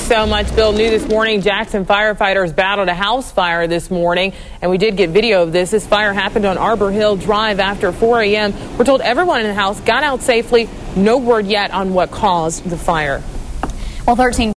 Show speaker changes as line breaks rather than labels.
so much, Bill. New this morning, Jackson firefighters battled a house fire this morning, and we did get video of this. This fire happened on Arbor Hill Drive after 4 a.m. We're told everyone in the house got out safely. No word yet on what caused the fire.
Well, 13